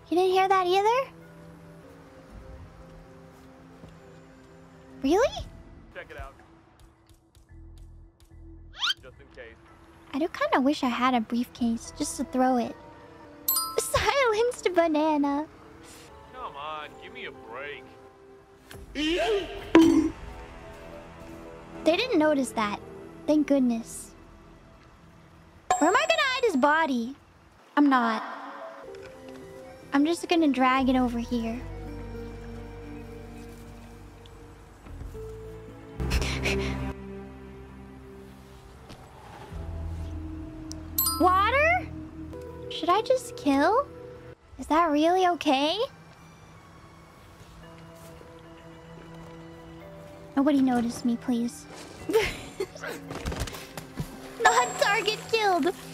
You didn't hear that either? Really? Check it out. Just in case. I do kind of wish I had a briefcase just to throw it. Silenced banana. Come on, give me a break. They didn't notice that. Thank goodness. Where am I gonna hide his body? I'm not. I'm just gonna drag it over here. Water? Should I just kill? Is that really okay? Nobody noticed me, please. Not target killed.